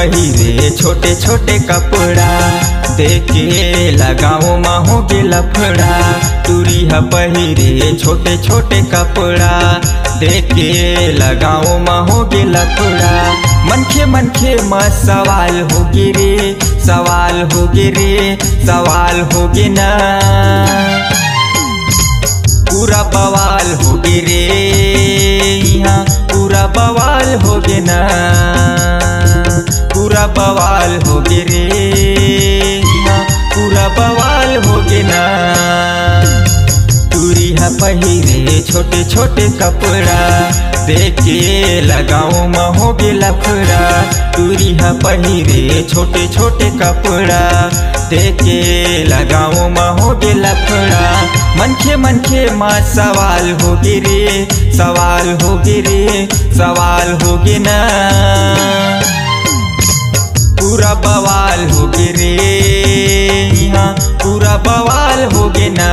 पहिरे छोटे छोटे कपड़ा, देखे लगाओ माँ हो गे लफड़ा। तुरिया पहिरे छोटे छोटे कपड़ा, देखे लगाओ माँ हो गे लफड़ा। मनखे मनखे माँ सवाल होगे रे, सवाल होगे रे, सवाल होगे ना। पूरा बवाल होगे रे यहाँ, पूरा बवाल होगे ना। पूरा बवाल होगे रे यहाँ, पूरा बवाल होगे ना। तुरिया पहिरे छोटे छोटे कपड़ा, देखे लगाओ माँ होगे लफड़ा। तुरिया पहिरे छोटे छोटे कपड़ा, देखे लगाओ माँ होगे लफड़ा। मनखे मनखे माँ सवाल होगे रे, सवाल होगे रे, सवाल होगे ना। पूरा बवाल होगे रे यहाँ, पूरा बवाल होगे ना।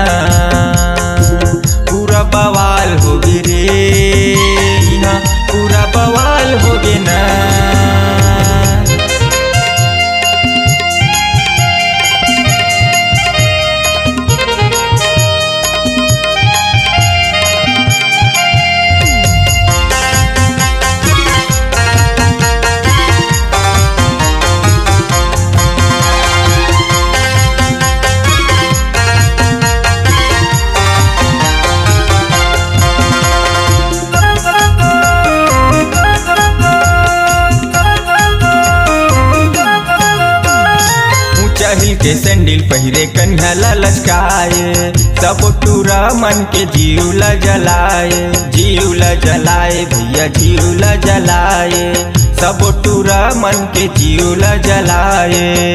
पूरा बवाल होगे रे यहाँ, पूरा बवाल होगे ना। हिल के सैंडल पहिरे कन्हला लचकाए, सब टूरा मन के जीवला जलाए। जीवला जलाए भैया जीवला जलाए, सब टूरा मन के जीवला जलाए।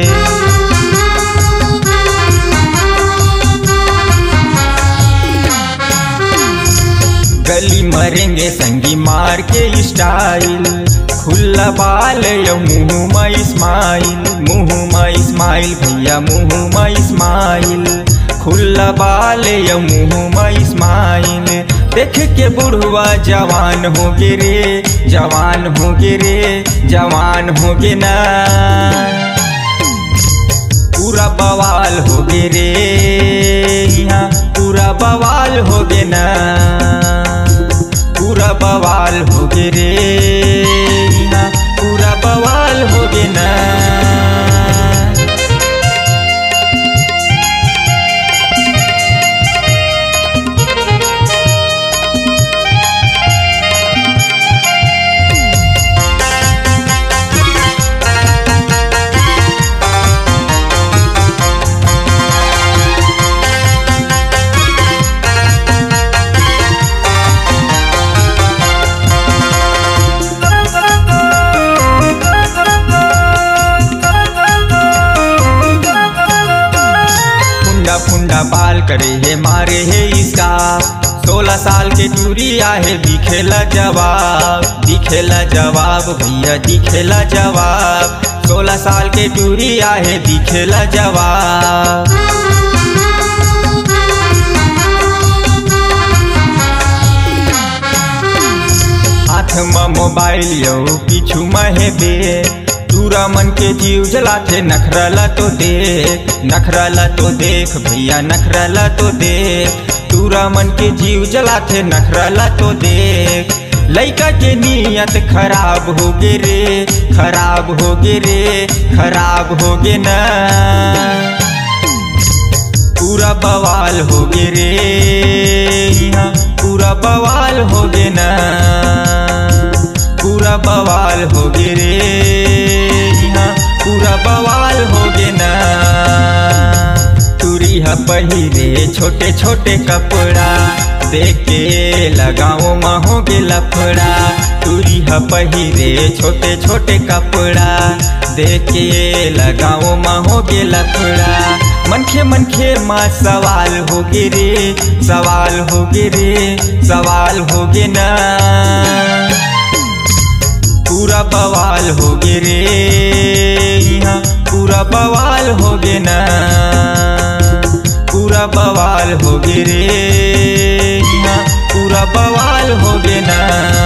गली मरेंगे संगी मार के स्टाइल, खुला बाल या मुँह में इस्माइल। मुँह में इस्माइल भैया मुँह में इस्माइल, खुला बाल या मुँह में इस्माइल। देख के बुढ़वा जवान होगे रे, जवान होगे रे, जवान होगे ना। पूरा बवाल होगे रे यहाँ, पूरा बवाल होगे ना। पूरा बवाल होगे रे यहाँ, पूरा बवाल होगे ना। फुंडा बाल करे है मारे है इसका, 16 साल के टूरिया है दिखेला जवाब। दिखेला जवाब भैया दिखेला जवाब, 16 साल के टूरिया है दिखेला जवाब। हाथ में मोबाइल यो पीछू में है बे, पूरा मन के जीव जलाते। नखराला तो देख, नखराला तो देख भैया नखराला तो देख। पूरा मन के जीव जलाते, नखराला तो देख। लइका के नियत खराब होगे रे, खराब होगे रे, खराब होगे ना। पूरा बवाल होगे रे यहाँ, पूरा बवाल होगे ना। पूरा बवाल होगे रे यहाँ, पूरा बवाल होगे ना। तुरिया पहिरे छोटे छोटे कपड़ा, देखे लगाओ माँ होगे लफड़ा। तुरिया पहिरे छोटे छोटे कपड़ा, देखे लगाओ माँ होगे लफड़ा। मनखे मनखे माँ सवाल होगे रे, सवाल होगे रे, सवाल होगे ना। पूरा बवाल होगे रे यहाँ, पूरा बवाल होगे ना। पूरा बवाल होगे रे यहाँ, पूरा बवाल होगे ना।